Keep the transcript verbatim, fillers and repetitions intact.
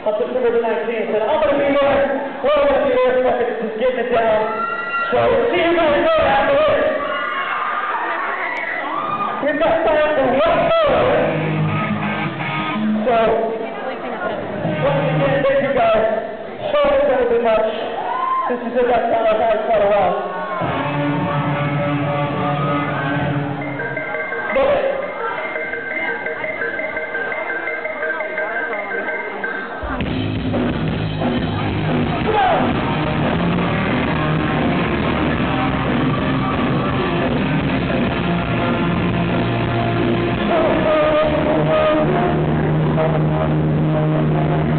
on September the nineteenth. And I'm going to be there. We're going to be there fucking just getting it down. So we'll see you guys there afterwards. We've got time for one more. So, once again, thank you guys so incredibly much. This is the best time I've had in quite a while. Thank you.